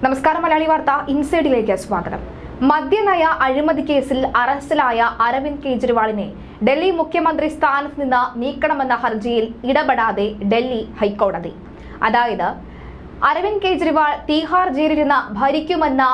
നമസ്കാരം മലയാളി വാർത്ത ഇൻസൈഡിലേക്ക് സ്വാഗതം. മദ്യനയ അഴിമതി കേസിൽ അറസ്റ്റിലായ അരവിന്ദ് കെജ്രിവാളിനെ ഡൽഹി മുഖ്യമന്ത്രി സ്ഥാനത്ത് നിന്ന് നീക്കണമെന്ന ഹർജിയിൽ ഇടപെടാതെ ഡൽഹി ഹൈക്കോടതി. അതായത് അരവിന്ദ് കെജ്രിവാൾ തീഹാർ ജയിലിരുന്ന് ഭരിക്കുമെന്ന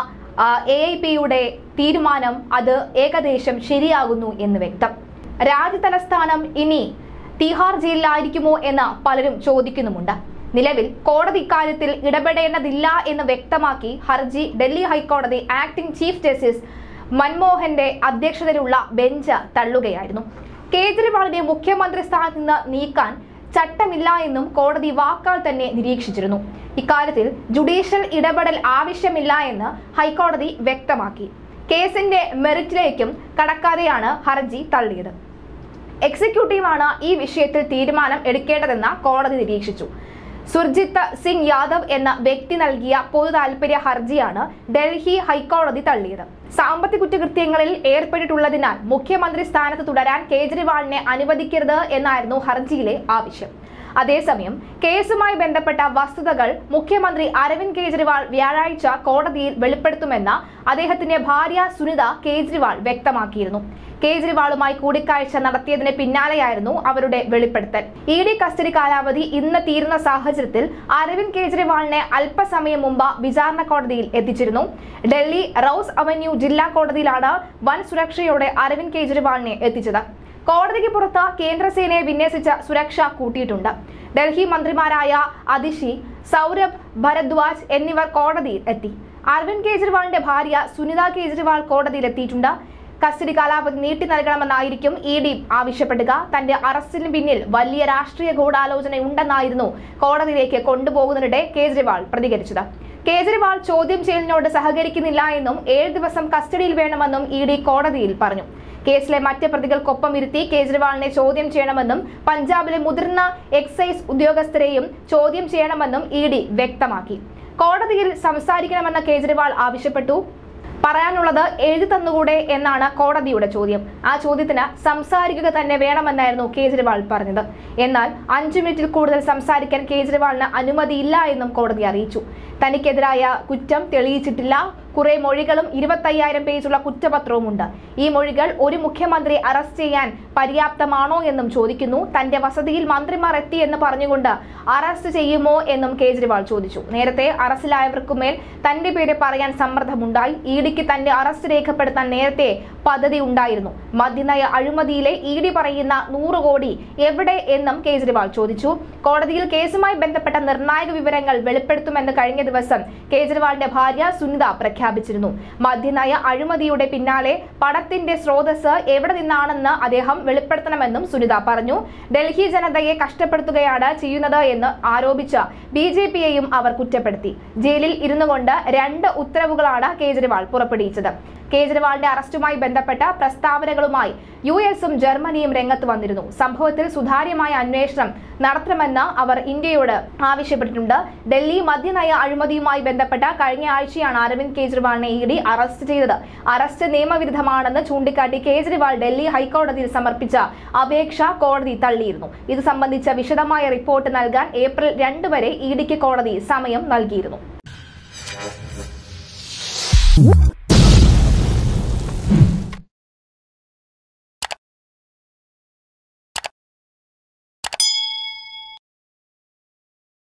AIPയുടെ തീരുമാനം അത് ഏകദേശം ശരിയാകുന്നു എന്ന് വ്യക്തം. രാജ്യതലസ്ഥാനം ഇനി തീഹാർ ജയിലിലായിരിക്കുമോ എന്ന് പലരും ചോദിക്കുന്നുമുണ്ട്. നിലവിൽ കോടതി ഇക്കാര്യത്തിൽ ഇടപെടേണ്ടതില്ല എന്ന് വ്യക്തമാക്കി ഹർജി ഡൽഹി ഹൈക്കോടതി ആക്ടിംഗ് ചീഫ് ജസ്റ്റിസ് മൻമോഹന്റെ അധ്യക്ഷതയിലുള്ള ബെഞ്ച് തള്ളുകയായിരുന്നു. കേജ്രിവാളിനെ മുഖ്യമന്ത്രി സ്ഥാനത്ത് നിന്ന് നീക്കാൻ ചട്ടമില്ല എന്നും കോടതി വാക്കാൽ തന്നെ നിരീക്ഷിച്ചിരുന്നു. ഇക്കാര്യത്തിൽ ജുഡീഷ്യൽ ഇടപെടൽ ആവശ്യമില്ല എന്ന് ഹൈക്കോടതി വ്യക്തമാക്കി. കേസിന്റെ മെറിറ്റിലേക്കും കടക്കാതെയാണ് ഹർജി തള്ളിയത്. എക്സിക്യൂട്ടീവാണ് ഈ വിഷയത്തിൽ തീരുമാനം എടുക്കേണ്ടതെന്ന് കോടതി നിരീക്ഷിച്ചു. സുർജിത് സിംഗ് യാദവ് എന്ന വ്യക്തി നൽകിയ പൊതു താൽപര്യ ഹർജിയാണ് ഡൽഹി ഹൈക്കോടതി തള്ളിയത്. സാമ്പത്തിക കുറ്റകൃത്യങ്ങളിൽ ഏർപ്പെട്ടിട്ടുള്ളതിനാൽ മുഖ്യമന്ത്രി സ്ഥാനത്ത് തുടരാൻ കേജ്രിവാളിനെ അനുവദിക്കരുത് എന്നായിരുന്നു ഹർജിയിലെ ആവശ്യം. അതേസമയം കേസുമായി ബന്ധപ്പെട്ട വസ്തുതകൾ മുഖ്യമന്ത്രി അരവിന്ദ് കെജ്രിവാൾ വ്യാഴാഴ്ച കോടതിയിൽ വെളിപ്പെടുത്തുമെന്ന് അദ്ദേഹത്തിന്റെ ഭാര്യ സുനിത കേജ്രിവാൾ വ്യക്തമാക്കിയിരുന്നു. കേജ്രിവാളുമായി കൂടിക്കാഴ്ച നടത്തിയതിന് പിന്നാലെയായിരുന്നു അവരുടെ വെളിപ്പെടുത്തൽ. ED കസ്റ്റഡി കാലാവധി ഇന്ന് തീരുന്ന സാഹചര്യത്തിൽ അരവിന്ദ് കെജ്രിവാളിനെ അല്പസമയം മുമ്പ് വിചാരണ കോടതിയിൽ എത്തിച്ചിരുന്നു. ഡൽഹി റൌസ് അവന്യൂ ജില്ലാ കോടതിയിലാണ് വൻ സുരക്ഷയോടെ അരവിന്ദ് കെജ്രിവാളിനെ എത്തിച്ചത്. കോടതിക്ക് പുറത്ത് കേന്ദ്രസേനയെ വിന്യസിച്ച സുരക്ഷ കൂട്ടിയിട്ടുണ്ട്. ഡൽഹി മന്ത്രിമാരായ അതിഷി, സൗരഭ് ഭരദ്വാജ് എന്നിവർ കോടതിയിൽ എത്തി. അരവിന്ദ് കെജ്രിവാളിന്റെ ഭാര്യ സുനിത കേജ്രിവാൾ കോടതിയിൽ എത്തിയിട്ടുണ്ട്. കസ്റ്റഡി കാലാവധി നീട്ടി നൽകണമെന്നായിരിക്കും ED ആവശ്യപ്പെടുക. തന്റെ അറസ്റ്റിന് പിന്നിൽ വലിയ രാഷ്ട്രീയ ഗൂഢാലോചനയുണ്ടെന്നായിരുന്നു കോടതിയിലേക്ക് കൊണ്ടുപോകുന്നതിനിടെ കേജ്രിവാൾ പ്രതികരിച്ചത്. കേജ്രിവാൾ ചോദ്യം ചെയ്യലിനോട് സഹകരിക്കുന്നില്ല എന്നും 7 ദിവസം കസ്റ്റഡിയിൽ വേണമെന്നും ED കോടതിയിൽ പറഞ്ഞു. കേസിലെ മറ്റ് പ്രതികൾക്കൊപ്പം ഇരുത്തി കേജ്രിവാളിനെ ചോദ്യം ചെയ്യണമെന്നും പഞ്ചാബിലെ മുതിർന്ന എക്സൈസ് ഉദ്യോഗസ്ഥരെയും ചോദ്യം ചെയ്യണമെന്നും ED വ്യക്തമാക്കി. കോടതിയിൽ സംസാരിക്കണമെന്ന് കേജ്രിവാൾ ആവശ്യപ്പെട്ടു. പറയാനുള്ളത് എഴുതി തന്നുകൂടെ എന്നാണ് കോടതിയുടെ ചോദ്യം. ആ ചോദ്യത്തിന് സംസാരിക്കുക തന്നെ വേണമെന്നായിരുന്നു കേജ്രിവാൾ പറഞ്ഞത്. എന്നാൽ 5 മിനിറ്റിൽ കൂടുതൽ സംസാരിക്കാൻ കേജ്രിവാളിന് അനുമതിയില്ല എന്നും കോടതി അറിയിച്ചു. തനിക്കെതിരായ കുറ്റം തെളിയിച്ചിട്ടില്ല. കുറെ മൊഴികളും 25,000 പേജുള്ള കുറ്റപത്രവുമുണ്ട്. ഈ മൊഴികൾ ഒരു മുഖ്യമന്ത്രി അറസ്റ്റ് ചെയ്യാൻ പര്യാപ്തമാണോ എന്നും ചോദിക്കുന്നു. തന്റെ വസതിയിൽ മന്ത്രിമാർ എത്തിയെന്ന് പറഞ്ഞുകൊണ്ട് അറസ്റ്റ് ചെയ്യുമോ എന്നും കേജ്രിവാൾ ചോദിച്ചു. നേരത്തെ അറസ്റ്റിലായവർക്കുമേൽ തന്റെ പേര് പറയാൻ സമ്മർദ്ദമുണ്ടായി. EDക്ക് തന്റെ അറസ്റ്റ് രേഖപ്പെടുത്താൻ നേരത്തെ പദ്ധതി ഉണ്ടായിരുന്നു. മദ്യനയ അഴിമതിയിലെ ED പറയുന്ന 100 കോടി എവിടെ എന്നും കേജ്രിവാൾ ചോദിച്ചു. കോടതിയിൽ കേസുമായി ബന്ധപ്പെട്ട നിർണായക വിവരങ്ങൾ വെളിപ്പെടുത്തുമെന്ന് കഴിഞ്ഞ ദിവസം കേജ്രിവാളിന്റെ ഭാര്യ സുനിത പ്രഖ്യാപിച്ചിരുന്നു. മദ്യനയ അഴിമതിയുടെ പിന്നാലെ പണത്തിന്റെ സ്രോതസ് എവിടെ നിന്നാണെന്ന് അദ്ദേഹം വെളിപ്പെടുത്തണമെന്നും സുനിത പറഞ്ഞു. ഡൽഹി ജനതയെ കഷ്ടപ്പെടുത്തുകയാണ് ചെയ്യുന്നത് എന്ന് ആരോപിച്ച BJPയെയും അവർ കുറ്റപ്പെടുത്തി. ജയിലിൽ ഇരുന്നുകൊണ്ട് 2 ഉത്തരവുകളാണ് കേജ്രിവാൾ പുറപ്പെടുവിച്ചത്. കേജ്രിവാളിന്റെ അറസ്റ്റുമായി ബന്ധപ്പെട്ട പ്രസ്താവനകളുമായി US-ഉം ജർമ്മനിയും രംഗത്ത് വന്നിരുന്നു. സംഭവത്തിൽ സുതാര്യമായ അന്വേഷണം നടത്തണമെന്ന് അവർ ഇന്ത്യയോട് ആവശ്യപ്പെട്ടിട്ടുണ്ട്. ഡൽഹി മദ്യനയ അഴിമതിയുമായി ബന്ധപ്പെട്ട കഴിഞ്ഞ ആഴ്ചയാണ് അരവിന്ദ് കെജ്രിവാളിനെ ED അറസ്റ്റ് ചെയ്തത്. അറസ്റ്റ് നിയമവിരുദ്ധമാണെന്ന് ചൂണ്ടിക്കാട്ടി കേജ്രിവാൾ ഡൽഹി ഹൈക്കോടതിയിൽ സമർപ്പിച്ച അപേക്ഷ കോടതി തള്ളിയിരുന്നു. ഇത് സംബന്ധിച്ച വിശദമായ റിപ്പോർട്ട് നൽകാൻ ഏപ്രിൽ 2 വരെ EDക്ക് കോടതി സമയം നൽകിയിരുന്നു.